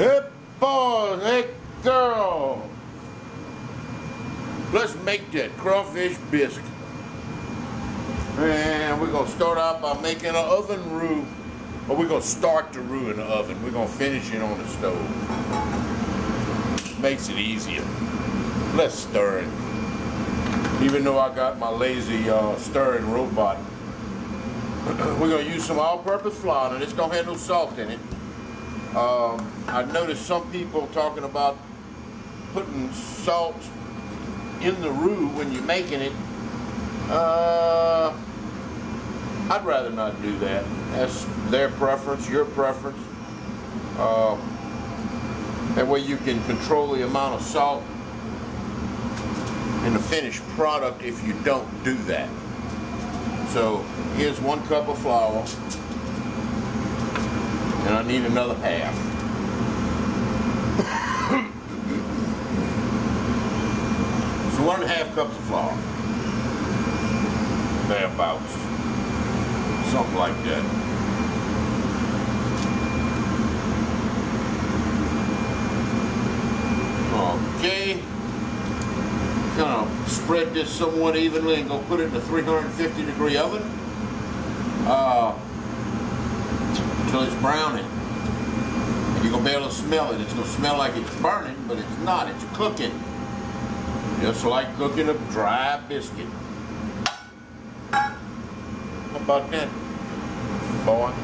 Hey boy, hey girl, let's make that crawfish bisque. And we're going to start out by making an oven roux. Or we're going to start the roux in the oven. We're going to finish it on the stove. Makes it easier. Let's stir it. Even though I got my lazy stirring robot. We're going to use some all-purpose flour, and it's going to have no salt in it. I noticed some people talking about putting salt in the roux when you're making it. I'd rather not do that. That's their preference, your preference. That way you can control the amount of salt in the finished product if you don't do that. So here's 1 cup of flour. And I need another half. So 1.5 cups of flour. Thereabouts. Something like that. Okay. Gonna spread this somewhat evenly and go put it in a 350-degree oven. Until it's browning. And you're going to be able to smell it. It's going to smell like it's burning, but it's not. It's cooking. Just like cooking a dry biscuit. How about that, boy?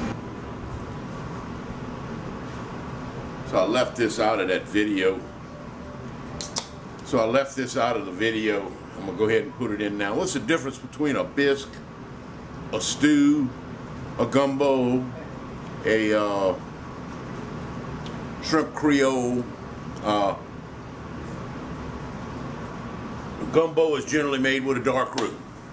So I left this out of that video. I'm going to go ahead and put it in now. What's the difference between a bisque, a stew, a gumbo, a shrimp creole? Gumbo is generally made with a dark roux.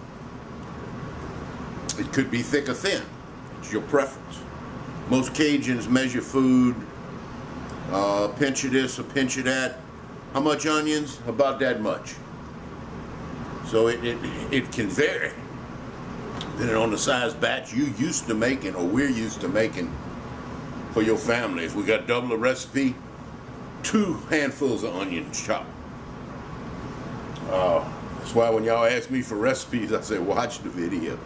It could be thick or thin. It's your preference. Most Cajuns measure food, a pinch of this, a pinch of that. How much onions? About that much. So it can vary depending on the size batch you used to making, or we're used to making for your family. If we got double the recipe, 2 handfuls of onions chopped. That's why when y'all ask me for recipes, I say watch the video.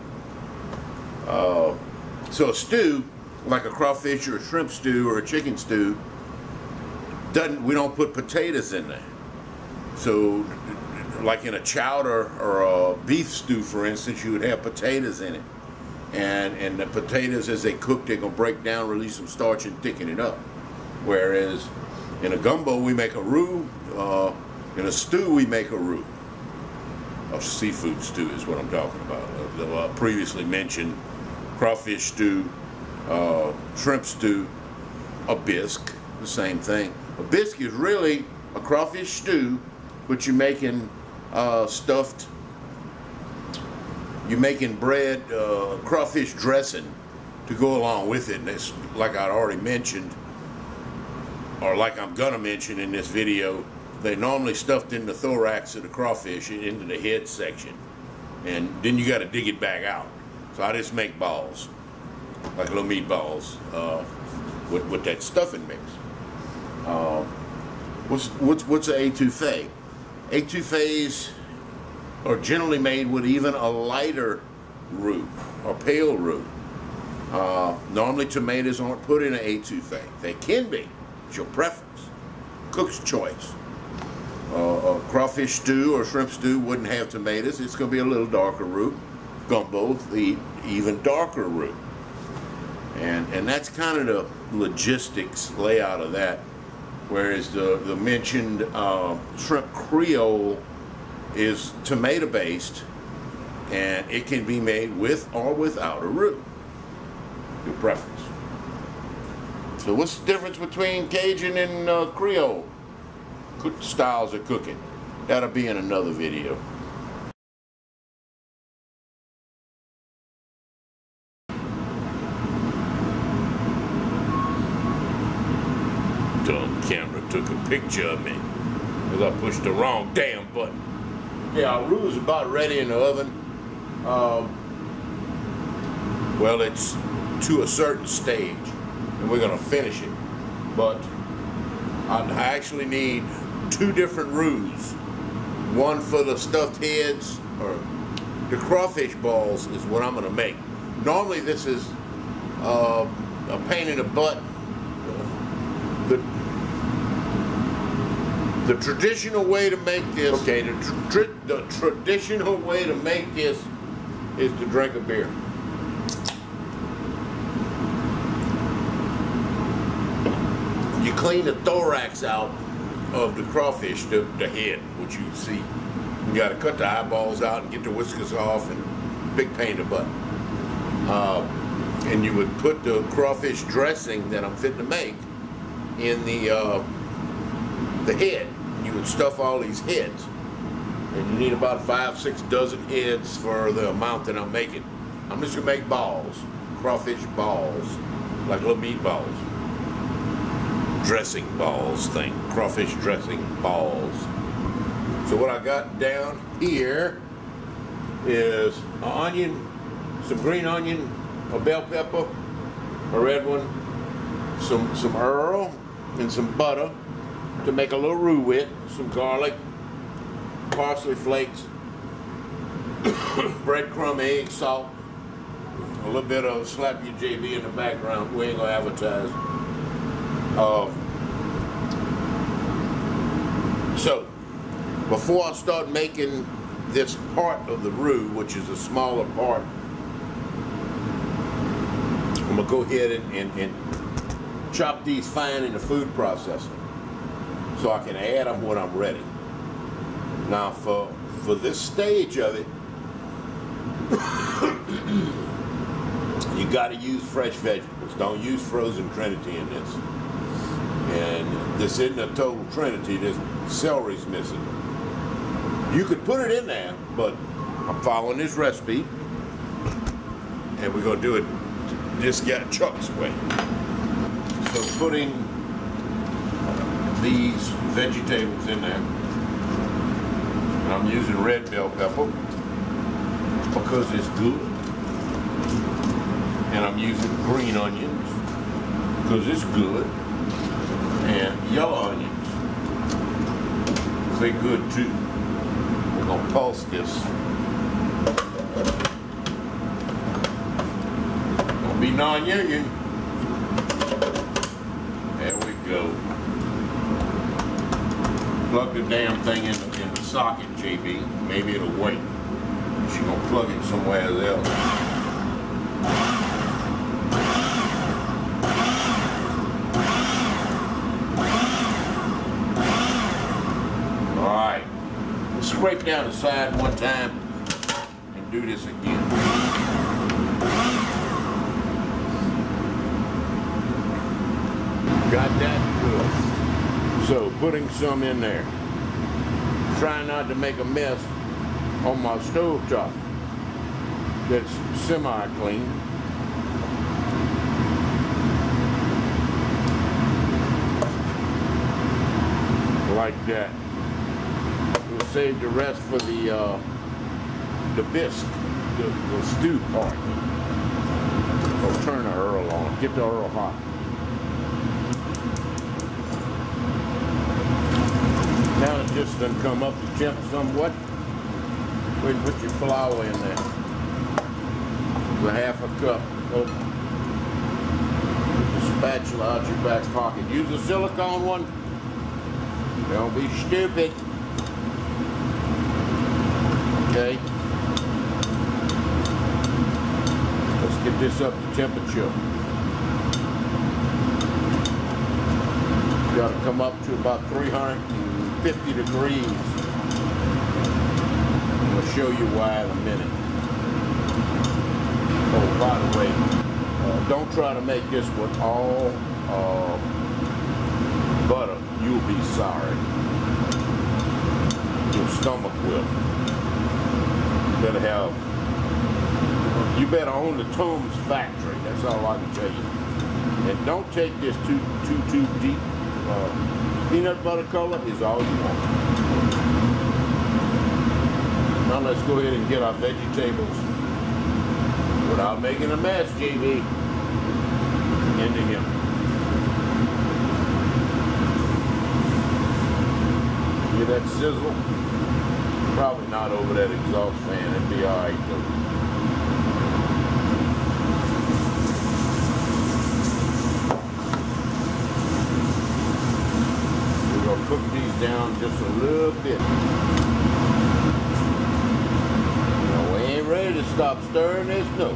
So a stew, like a crawfish or a shrimp stew or a chicken stew, we don't put potatoes in there. So like in a chowder or a beef stew, for instance, you would have potatoes in it. And the potatoes, as they cook, they're going to break down, release some starch, and thicken it up. Whereas in a gumbo, we make a roux. In a stew, we make a roux. A seafood stew is what I'm talking about. The previously mentioned crawfish stew, shrimp stew, a bisque, the same thing. A bisque is really a crawfish stew, but you're making stuffed, you're making bread, crawfish dressing to go along with it. And it's like I'd already mentioned, or like I'm gonna mention in this video, they're normally stuffed in the thorax of the crawfish into the head section, and then you got to dig it back out. So I just make balls, like little meatballs, with that stuffing mix. What's an étouffée? Étouffées are generally made with even a lighter roux or pale roux. Normally tomatoes aren't put in an étouffée. They can be. It's your preference. Cook's choice. A crawfish stew or shrimp stew wouldn't have tomatoes. It's going to be a little darker roux. Gumbo, the even darker roux. And that's kind of the logistics layout of that. Whereas the mentioned shrimp creole is tomato based, and it can be made with or without a roux. Your preference. So what's the difference between Cajun and Creole styles of cooking? That'll be in another video. Dumb camera took a picture of me because I pushed the wrong damn button. Yeah, our roux is about ready in the oven. Well, it's to a certain stage, and we're going to finish it. But I actually need 2 different roux. One for the stuffed heads, or the crawfish balls is what I'm gonna make. Normally this is a pain in the butt. The traditional way to make this, okay, the traditional way to make this is to drink a beer. You clean the thorax out of the crawfish, the head, which you see. You got to cut the eyeballs out and get the whiskers off, and big pain in the butt. And you would put the crawfish dressing that I'm fitting to make in the head. You would stuff all these heads, and you need about 5-6 dozen heads for the amount that I'm making. I'm just gonna make balls, crawfish balls, like little meatballs. Dressing balls thing, crawfish dressing balls. So what I got down here is an onion, some green onion, a bell pepper, a red one, some Earl, and some butter to make a little roux with, some garlic, parsley flakes, breadcrumb, egg, salt, a little bit of slap your JB in the background. We ain't gonna advertise. So, before I start making this part of the roux, which is a smaller part, I'm gonna go ahead and chop these fine in the food processor so I can add them when I'm ready. Now, for this stage of it, you got to use fresh vegetables. Don't use frozen Trinity in this. And this isn't a total Trinity. This celery's missing. You could put it in there, but I'm following this recipe, and we're gonna do it this guy Chuck's way. So putting these vegetables in there, and I'm using red bell pepper because it's good, and I'm using green onions because it's good, and yellow onions, they're good too. We're gonna pulse this. Gonna be non-union. There we go. Plug the damn thing in the socket, JB. Maybe it'll wait. She's gonna plug it somewhere else. Scrape down the side one time and do this again. Got that good. So putting some in there. Try not to make a mess on my stove top that's semi-clean. Like that. Save the rest for the bisque, the stew part. Or turn the Earl on. Get the Earl hot. Now it just done come up to temp somewhat. Go ahead and put your flour in there. The half a cup. Put the spatula out your back pocket. Use a silicone one. Don't be stupid. Okay, let's get this up to temperature. It's got to come up to about 350 degrees. I'm going to show you why in a minute. Oh, by the way, don't try to make this with all butter. You'll be sorry. Your stomach will. You better own the Tomes factory. That's all I can tell you. And don't take this too deep. Peanut butter color is all you want. Now let's go ahead and get our vegetables without making a mess, JB. Into him. that sizzle? Probably not over that exhaust fan. It'd be alright though. We're gonna cook these down just a little bit. Now we ain't ready to stop stirring this, no.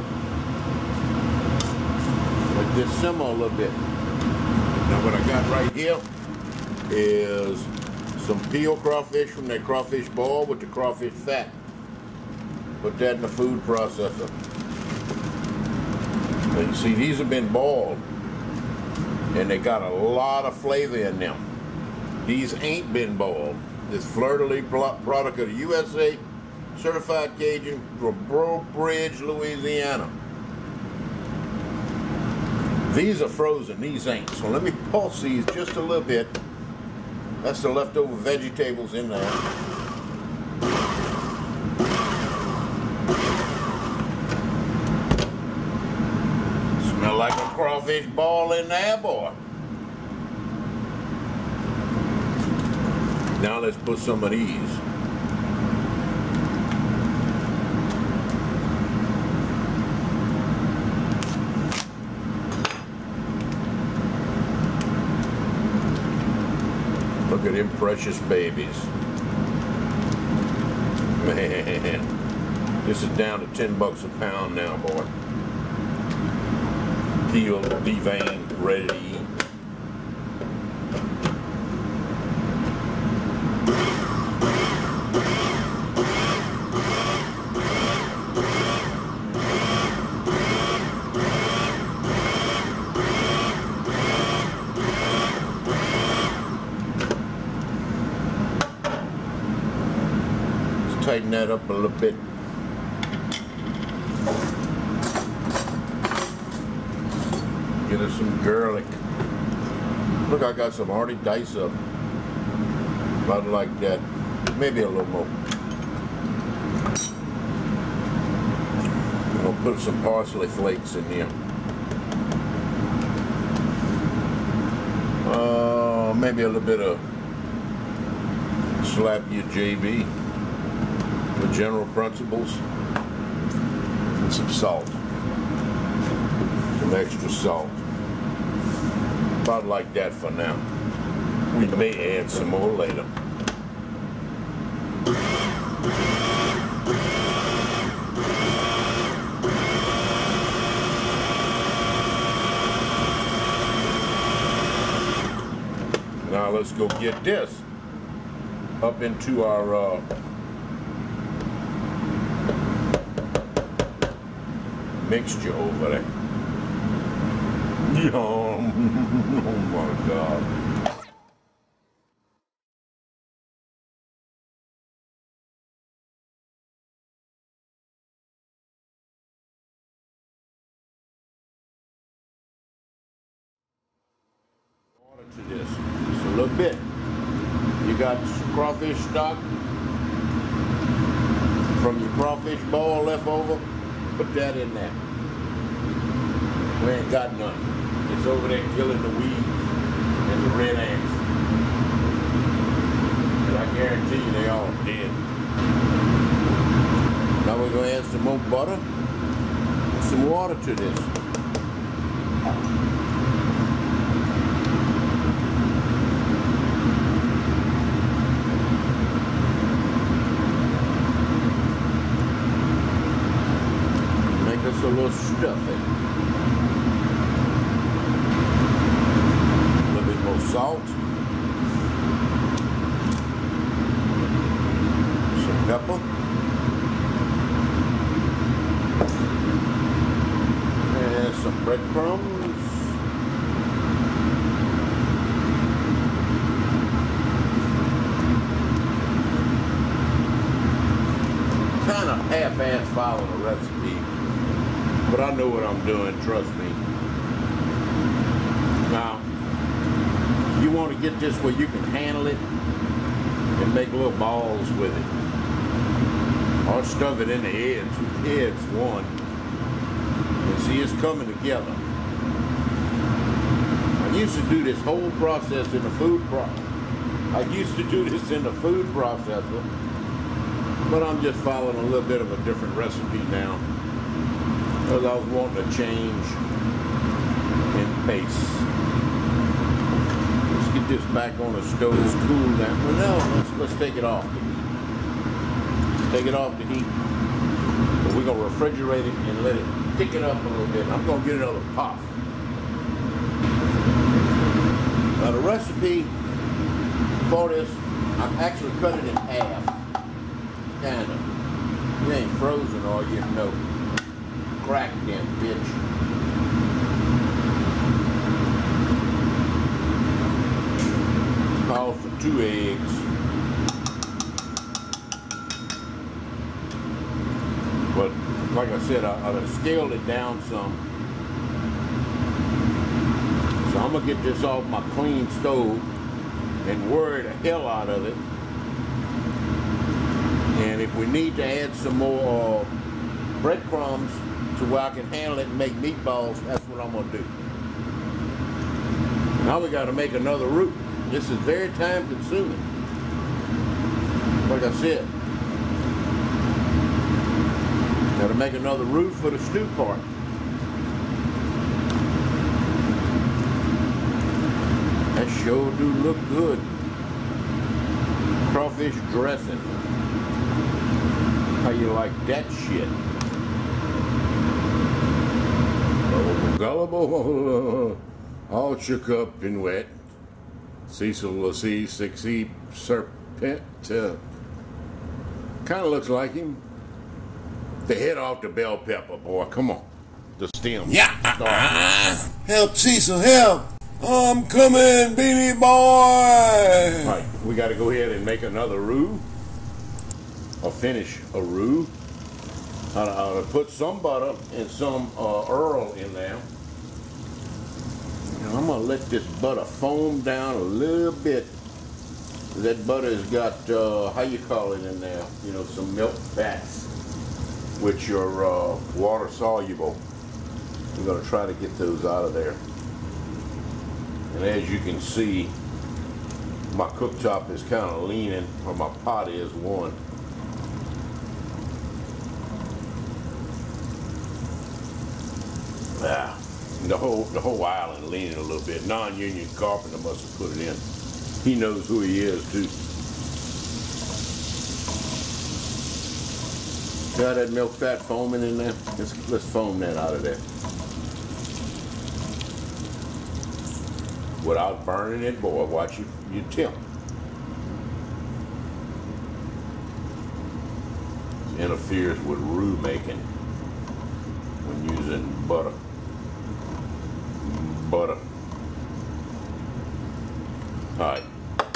Let this simmer a little bit. Now what I got right here is some peeled crawfish from that crawfish ball with the crawfish fat. Put that in the food processor. Now you see, these have been boiled and they got a lot of flavor in them. These ain't been boiled. This fleur-de-lis product of the USA, certified Cajun from Breaux Bridge, Louisiana. These are frozen, these ain't. So let me pulse these just a little bit. That's the leftover vegetables in there. Smell like a crawfish ball in there, boy. Now let's put some of these. Look at them precious babies. Man, this is down to 10 bucks a pound now, boy. Peeled, deveined, ready to eat. Tighten that up a little bit. Get us some garlic. Look, I got some already diced up. About like that. Maybe a little more. I'll put some parsley flakes in here. Maybe a little bit of slap your JB. The general principles, and some salt, some extra salt. About like that for now. We may add some more later. Now let's go get this up into our mixture over there. Oh my God. Water to this, just a little bit. You got crawfish stock from your crawfish ball left over. Put that in there. We ain't got none. It's over there killing the weeds and the red ants. And I guarantee you they all dead. Now we're going to add some more butter and some water to this. A little stuffing. A little bit more salt. Some pepper. And some breadcrumbs. Kind of half-ass following the recipe. But I know what I'm doing, trust me. Now, you want to get this where you can handle it and make little balls with it. Or stuff it in the heads. Heads one. And see, it's coming together. I used to do this whole process in the food I used to do this in the food processor, but I'm just following a little bit of a different recipe now because I was wanting to change in pace. Let's get this back on the stove. It's cool down. Well, no, let's take it off. Take it off the heat. But we're gonna refrigerate it and let it pick it up a little bit. I'm gonna get another pop. Now the recipe for this, I've actually cut it in half. Kinda. You ain't frozen or you know. Crack them, bitch. Calls for 2 eggs. But like I said, I scaled it down some. So I'm gonna get this off my clean stove and worry the hell out of it. And if we need to add some more breadcrumbs to where I can handle it and make meatballs, that's what I'm gonna do. Now we gotta make another roux. This is very time consuming. Like I said, gotta make another roux for the stew part. That sure do look good. Crawfish dressing. How you like that shit? Oh, gullible, all shook up and wet. Cecil Lassie, 6E serpent. Kind of looks like him. The head off the bell pepper, boy. Come on. The stem. Yeah. Help, Cecil, help. I'm coming, baby boy. All right, we got to go ahead and make another roux. Or finish a roux. I'll put some butter and some Earl in there. And I'm going to let this butter foam down a little bit. That butter has got, how you call it in there? You know, some milk fats, which are water soluble. We're going to try to get those out of there. And as you can see, my cooktop is kind of leaning, or my pot is one. Yeah, the whole island leaning a little bit. Non-union carpenter must have put it in. He knows who he is too. Got that milk fat foaming in there? Let's foam that out of there. Without burning it, boy, watch you tilt. It interferes with roux making when using butter. Butter. All right.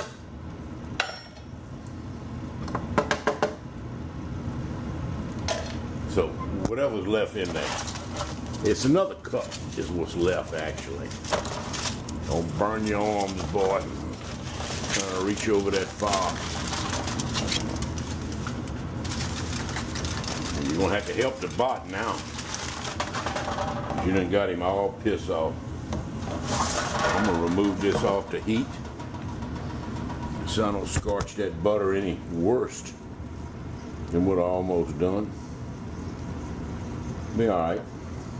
So whatever's left in there, it's another cup is what's left actually. Don't burn your arms, boy. Trying to reach over that far. And you're gonna have to help the bot now. You done got him all pissed off. I'm gonna remove this off the heat so I don't scorch that butter any worse than what I almost done. Be all right.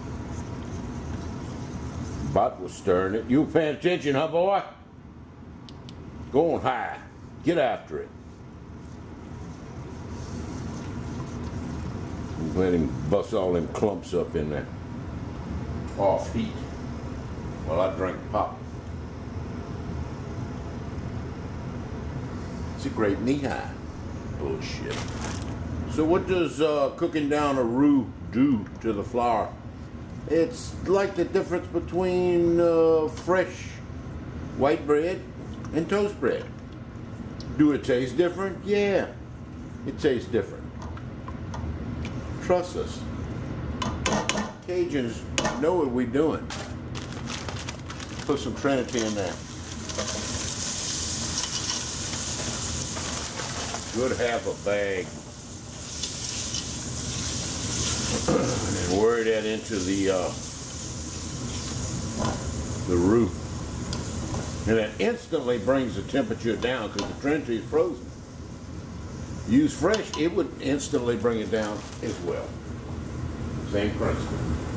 Bot was stirring it. You paying attention, huh, boy? Go on high. Get after it. Let him bust all them clumps up in there. Off heat. While I drink pop. It's a great knee high. Bullshit. So what does cooking down a roux do to the flour? It's like the difference between fresh white bread and toast bread. Do it taste different? Yeah, it tastes different. Trust us. Cajuns know what we're doing. Put some Trinity in there. Good half a bag. And worry that into the roux. And that instantly brings the temperature down because the Trinity is frozen. Use fresh, it would instantly bring it down as well. Same principle.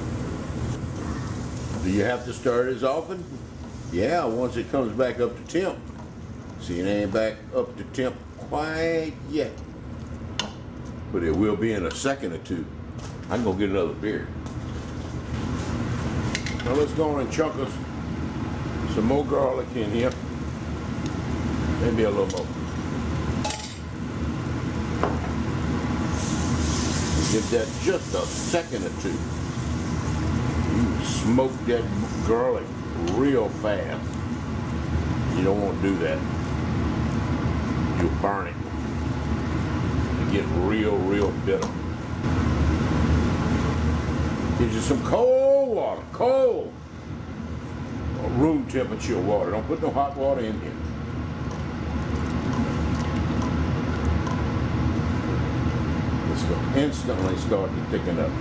Do you have to stir it as often? Yeah, once it comes back up to temp. See, it ain't back up to temp quite yet. But it will be in a second or two. I can go get another beer. Now let's go on and chunk us some more garlic in here. Maybe a little more. Give that just a second or two. You smoke that garlic real fast. You don't want to do that. You'll burn it. It gets real bitter. Get you some cold water, cold. Room temperature water. Don't put no hot water in here. It's going to instantly start to thicken up.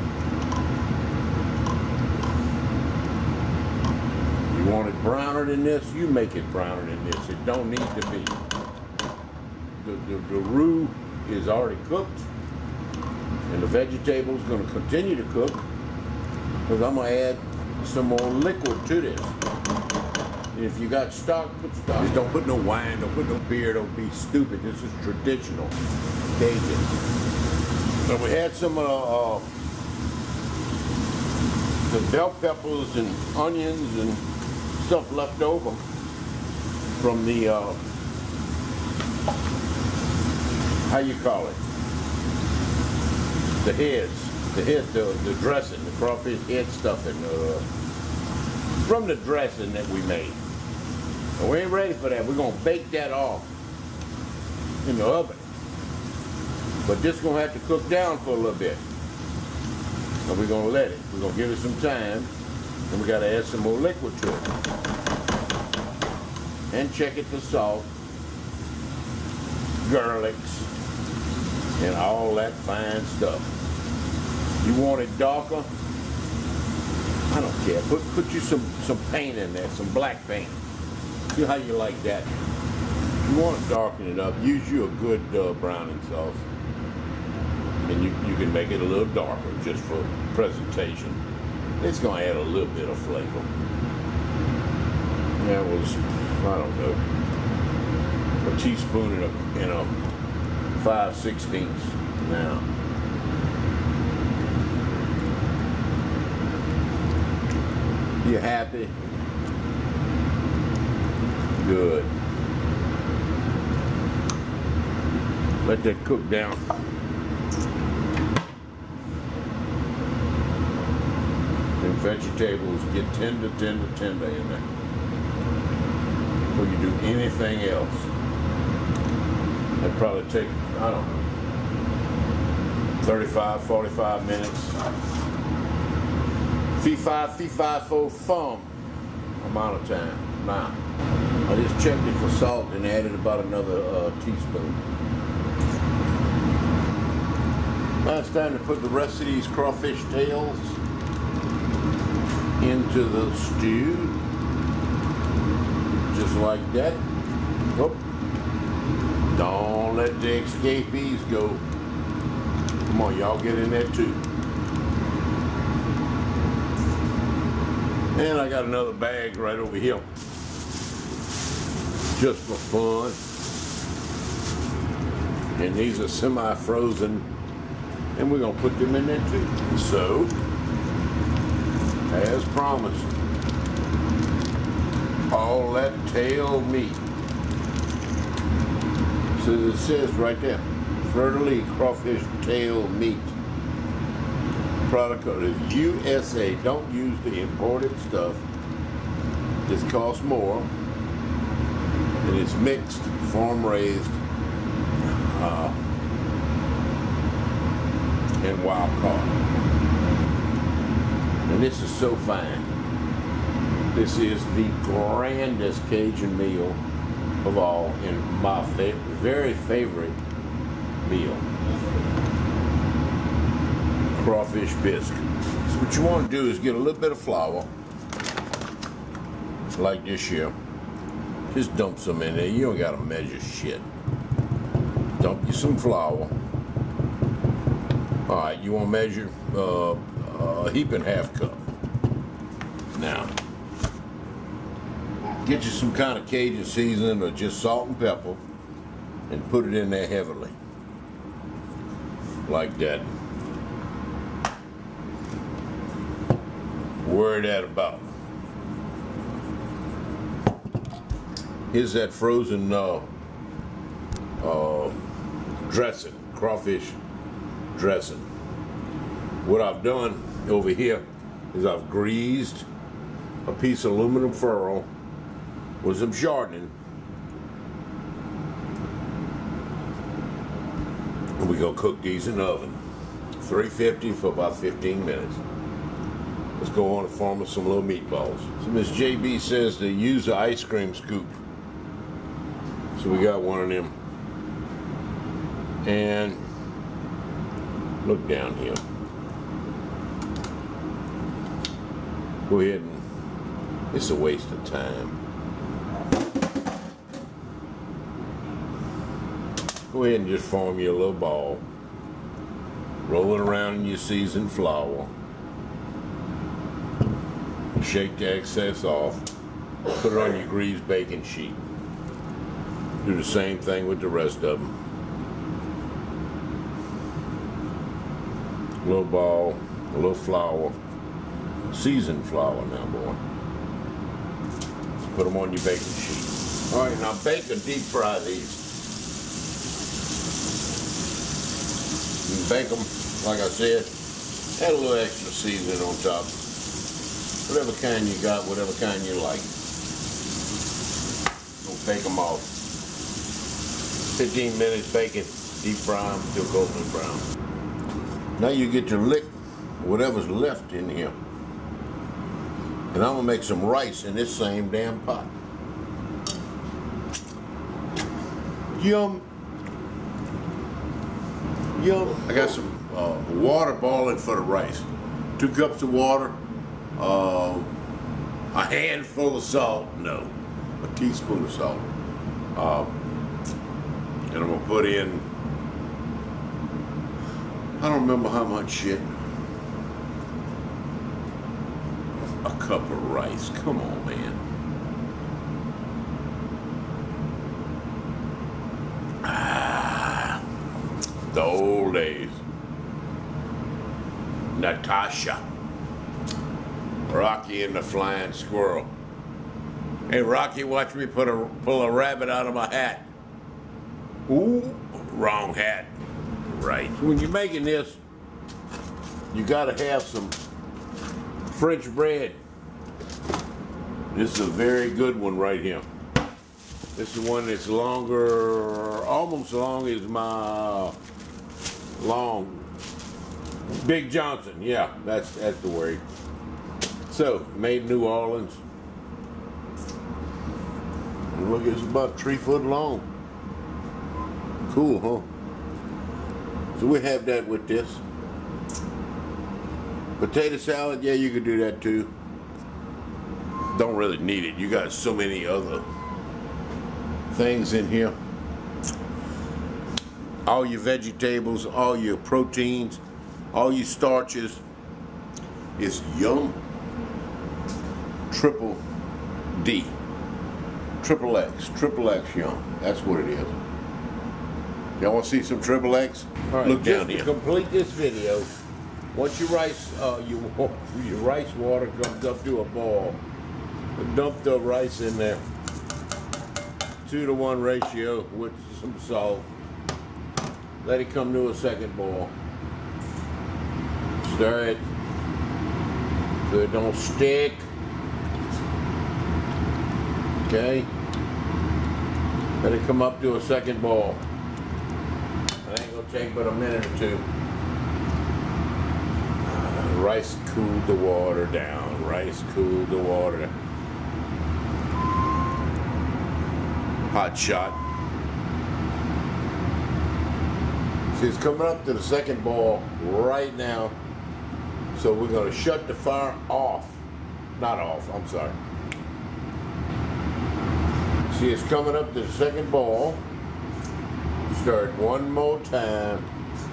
You want it browner than this, you make it browner than this. It don't need to be. The roux is already cooked, and the vegetable is going to continue to cook because I'm going to add some more liquid to this. And if you got stock, put stock. Just don't put no wine, don't put no beer, don't be stupid. This is traditional Cajun. So we had some the bell peppers and onions and stuff left over from the how you call it? The heads, the dressing, the crawfish head stuffing, from the dressing that we made. And we ain't ready for that. We're gonna bake that off in the oven. But this is gonna have to cook down for a little bit. So we're gonna let it. We're gonna give it some time, and we gotta add some more liquid to it. And check it for salt, garlics, and all that fine stuff. You want it darker? I don't care. Put you some paint in there, some black paint. See how you like that. You want to darken it up, use you a good browning sauce. And you can make it a little darker just for presentation. It's going to add a little bit of flavor. That was, I don't know, a teaspoon in a 5/16 now. You happy? Good. Let that cook down. And vegetables get tender in there. Before you do anything else. That'd probably take, I don't know, 35, 45 minutes. Fee-fi, fo-fum amount of time. Now, I just checked it for salt and added about another teaspoon. Now it's time to put the rest of these crawfish tails into the stew. Just like that. Whoop. Don't let the escapees go. Come on, y'all get in there too. And I got another bag right over here. Just for fun. And these are semi-frozen. And we're going to put them in there too. So, as promised, all that tail meat. So it says right there, Fleur-de-Lis crawfish tail meat. Product code is USA. Don't use the imported stuff. This costs more. And it's mixed, farm raised, and wild caught. And this is so fine. This is the grandest Cajun meal of all, and my very favorite meal. Crawfish Bisque. So what you want to do is get a little bit of flour, like this here. Just dump some in there. You don't gotta measure shit. Dump you some flour. All right, you want to measure a heap and half cup. Now, get you some kind of Cajun seasoning or just salt and pepper and put it in there heavily. Like that. Worry that about. Here's that frozen dressing, crawfish dressing. What I've done over here is I've greased a piece of aluminum foil with some shortening. And we're gonna cook these in the oven, 350 for about 15 minutes. Let's go on and form some little meatballs. So Miss JB says to use the ice cream scoop. So we got one of them. And look down here. Go ahead and, it's a waste of time. Go ahead and just form your little ball. Roll it around in your seasoned flour. Shake the excess off. Put it on your greased baking sheet. Do the same thing with the rest of them. A little ball, a little flour, seasoned flour now, boy. Put them on your baking sheet. All right, now bake and deep fry these. You can bake them, like I said, add a little extra seasoning on top. Whatever kind you got, whatever kind you like. Go bake them off. 15 minutes baking, deep fry them till golden brown. Now you get to lick whatever's left in here. And I'm gonna make some rice in this same damn pot. Yum. Yum. I got some water boiling for the rice. 2 cups of water, a handful of salt, no, a teaspoon of salt. And I'm gonna put in, I don't remember how much shit. A cup of rice. Come on, man. Ah, the old days. Natasha. Rocky and the Flying Squirrel. Hey, Rocky, watch me pull a rabbit out of my hat. Ooh, wrong hat. Right. When you're making this, you gotta have some French bread. This is a very good one right here. This is one that's longer, almost as long as my Big Johnson. Yeah, that's the word. So, made in New Orleans. Look, it's about 3 foot long. Cool, huh? So we have that with this. Potato salad, yeah, you could do that too. Don't really need it. You got so many other things in here. All your vegetables, all your proteins, all your starches. It's Yum Triple D. Triple X Yum. That's what it is. Y'all want to see some Triple X? All right, look down here. To complete this video, once your rice water comes up to a boil, dump the rice in there. 2-to-1 ratio with some salt. Let it come to a second boil. Stir it so it don't stick. Okay. Let it come up to a second boil. It ain't gonna take but a minute or two. Rice cooled the water down. Rice cooled the water down. Hot shot. See, it's coming up to the second boil right now. So we're gonna shut the fire off. Not off, I'm sorry. See, it's coming up to the second ball. Stir it one more time.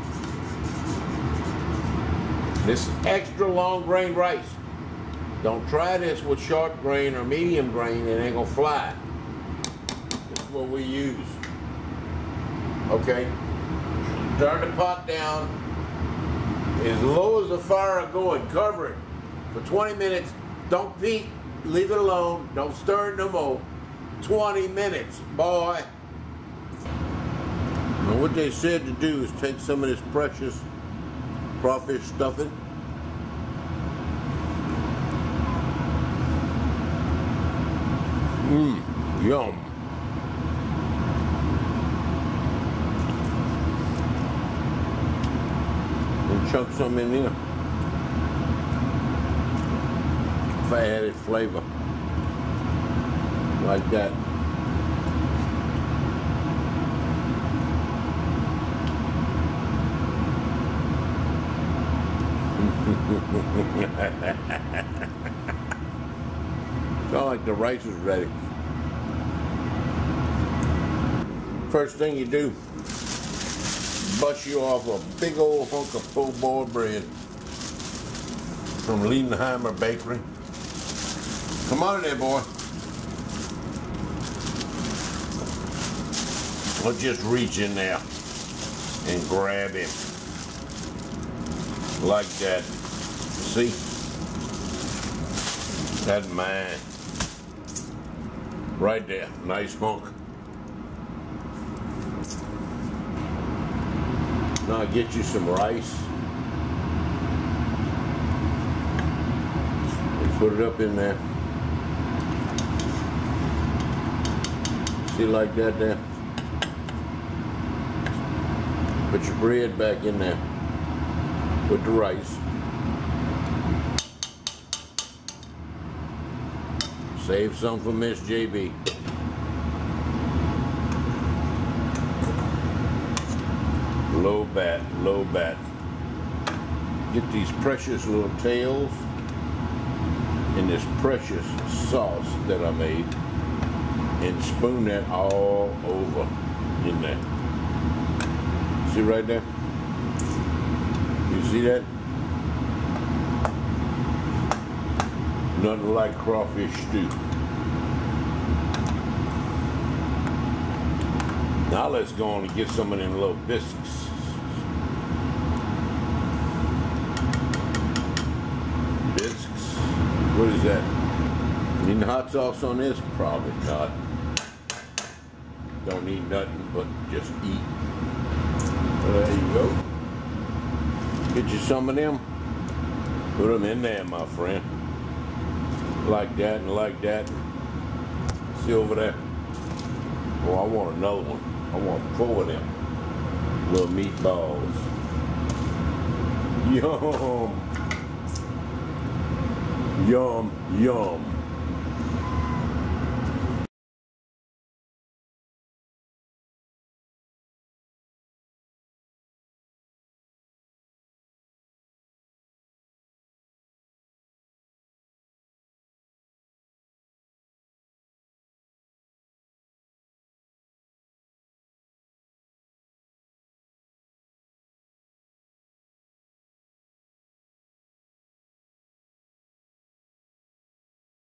This is extra long grain rice. Don't try this with short grain or medium grain, it ain't gonna fly. This is what we use. Okay? Turn the pot down as low as the fire will go and cover it for 20 minutes. Don't peek, leave it alone. Don't stir it no more. 20 minutes, boy. Now what they said to do is take some of this precious crawfish stuffing. Yum. And chunk some in there. Added flavor. Like that. Sound like the rice is ready. First thing you do, bust you off a big old hunk of full boiled bread from Liedenheimer Bakery. Come on in there, boy. Or just reach in there and grab him. Like that. See? That's mine. Right there. Nice hunk. Now get you some rice. And put it up in there. See, like that there? Put your bread back in there. Put the rice. Save some for Miss JB. Low bat, low bat. Get these precious little tails and this precious sauce that I made and spoon that all over in there. See right there? You see that? Nothing like crawfish stew. Now let's go on and get some of them little biscuits. Biscuits? What is that? Need hot sauce on this? Probably not. Don't need nothing but just eat. There you go. Get you some of them. Put them in there, my friend. Like that and like that. See over there? Oh, I want another one. I want 4 of them. Little meatballs. Yum. Yum, yum.